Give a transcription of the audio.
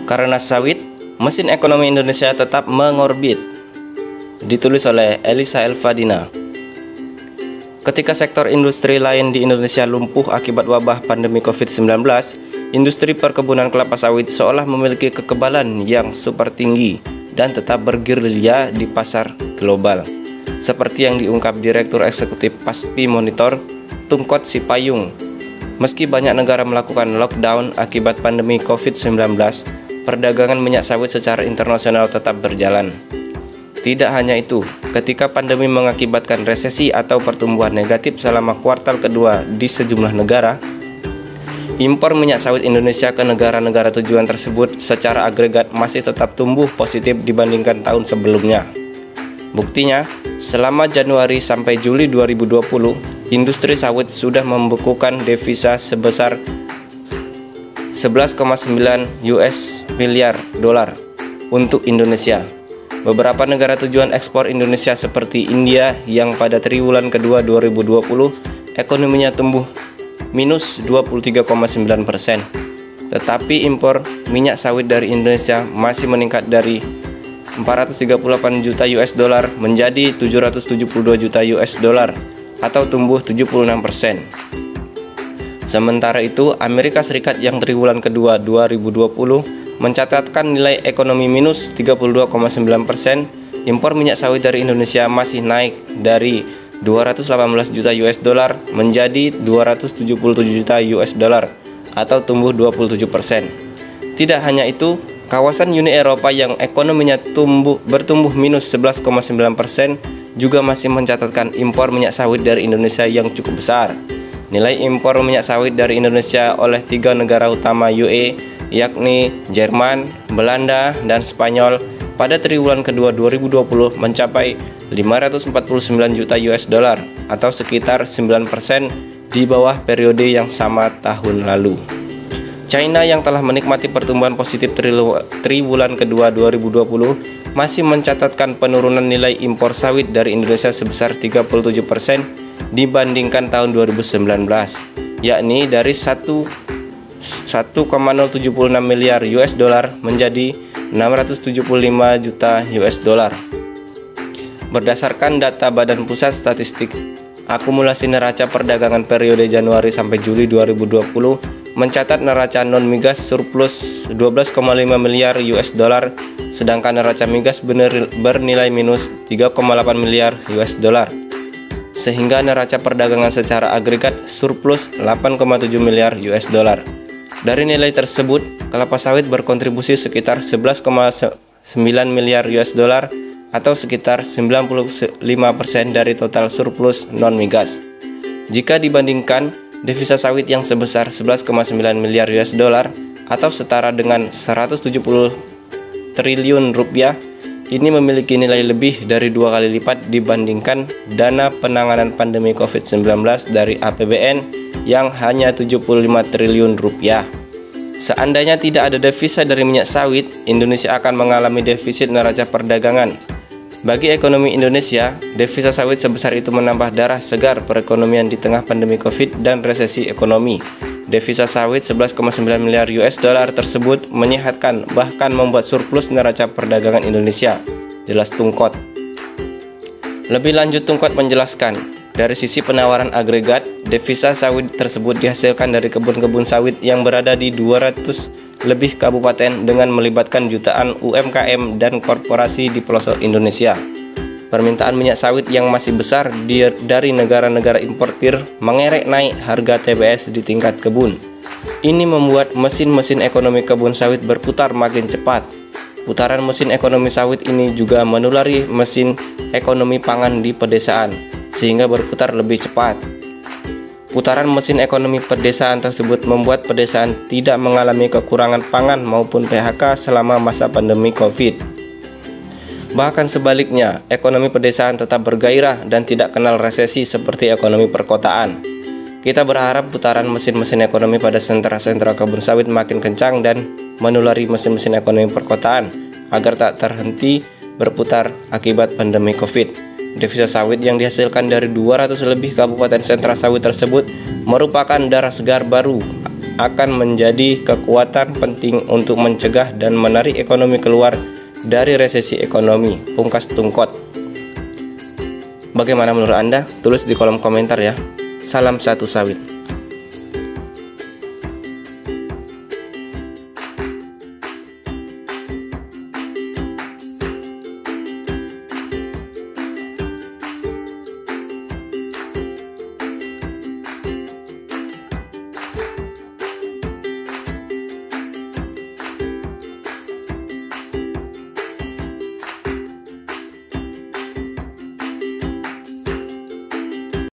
Karena sawit, mesin ekonomi Indonesia tetap mengorbit. Ditulis oleh Elisa Elfadina. Ketika sektor industri lain di Indonesia lumpuh akibat wabah pandemi COVID-19, industri perkebunan kelapa sawit seolah memiliki kekebalan yang super tinggi dan tetap bergerilya di pasar global. Seperti yang diungkap Direktur Eksekutif Paspi Monitor, Tungkot Sipayung. Meski banyak negara melakukan lockdown akibat pandemi COVID-19, perdagangan minyak sawit secara internasional tetap berjalan. Tidak hanya itu, ketika pandemi mengakibatkan resesi atau pertumbuhan negatif selama kuartal kedua di sejumlah negara, impor minyak sawit Indonesia ke negara-negara tujuan tersebut secara agregat masih tetap tumbuh positif dibandingkan tahun sebelumnya. Buktinya, selama Januari sampai Juli 2020, industri sawit sudah membekukan devisa sebesar 11,9 US miliar dolar untuk Indonesia. Beberapa negara tujuan ekspor Indonesia seperti India yang pada triwulan kedua 2020 ekonominya tumbuh minus 23,9%. Tetapi impor minyak sawit dari Indonesia masih meningkat dari 438 juta US dollar menjadi 772 juta US dollar atau tumbuh 76%. Sementara itu, Amerika Serikat yang triwulan kedua 2020 mencatatkan nilai ekonomi minus 32,9%. Impor minyak sawit dari Indonesia masih naik dari 218 juta US dollar menjadi 277 juta US dollar atau tumbuh 27%. Tidak hanya itu, kawasan Uni Eropa yang ekonominya bertumbuh minus 11,9% juga masih mencatatkan impor minyak sawit dari Indonesia yang cukup besar. Nilai impor minyak sawit dari Indonesia oleh 3 negara utama UE, yakni Jerman, Belanda, dan Spanyol pada triwulan kedua 2020 mencapai 549 juta US dollar atau sekitar 9% di bawah periode yang sama tahun lalu. China yang telah menikmati pertumbuhan positif triwulan kedua 2020 masih mencatatkan penurunan nilai impor sawit dari Indonesia sebesar 37% dibandingkan tahun 2019, yakni dari 1,076 miliar US dollar menjadi 675 juta US dollar. Berdasarkan data Badan Pusat Statistik, akumulasi neraca perdagangan periode Januari sampai Juli 2020 mencatat neraca non-migas surplus 12,5 miliar US dollar, sedangkan neraca migas bernilai minus 3,8 miliar US dollar. Sehingga neraca perdagangan secara agregat surplus 8,7 miliar US dollar. Dari nilai tersebut, kelapa sawit berkontribusi sekitar 11,9 miliar US dollar atau sekitar 95% dari total surplus non-migas. Jika dibandingkan, devisa sawit yang sebesar 11,9 miliar US dollar atau setara dengan 170 triliun rupiah ini memiliki nilai lebih dari 2 kali lipat dibandingkan dana penanganan pandemi COVID-19 dari APBN yang hanya 75 triliun rupiah. Seandainya tidak ada devisa dari minyak sawit, Indonesia akan mengalami defisit neraca perdagangan. Bagi ekonomi Indonesia, devisa sawit sebesar itu menambah darah segar perekonomian di tengah pandemi COVID dan resesi ekonomi. Devisa sawit 11,9 miliar US dollar tersebut menyehatkan bahkan membuat surplus neraca perdagangan Indonesia, jelas Tungkot. Lebih lanjut, Tungkot menjelaskan, dari sisi penawaran agregat, devisa sawit tersebut dihasilkan dari kebun-kebun sawit yang berada di 200 lebih kabupaten dengan melibatkan jutaan UMKM dan korporasi di pelosok Indonesia. Permintaan minyak sawit yang masih besar dari negara-negara importir mengerek naik harga TBS di tingkat kebun. Ini membuat mesin-mesin ekonomi kebun sawit berputar makin cepat. Putaran mesin ekonomi sawit ini juga menulari mesin ekonomi pangan di pedesaan, sehingga berputar lebih cepat. Putaran mesin ekonomi pedesaan tersebut membuat pedesaan tidak mengalami kekurangan pangan maupun PHK selama masa pandemi COVID. Bahkan sebaliknya, ekonomi pedesaan tetap bergairah dan tidak kenal resesi seperti ekonomi perkotaan. Kita berharap putaran mesin-mesin ekonomi pada sentra-sentra kebun sawit makin kencang dan menulari mesin-mesin ekonomi perkotaan agar tak terhenti berputar akibat pandemi COVID. Devisa sawit yang dihasilkan dari 200 lebih kabupaten sentra sawit tersebut merupakan darah segar baru akan menjadi kekuatan penting untuk mencegah dan menarik ekonomi keluar dari resesi ekonomi, pungkas Tungkot. Bagaimana menurut Anda? Tulis di kolom komentar ya. Salam satu sawit.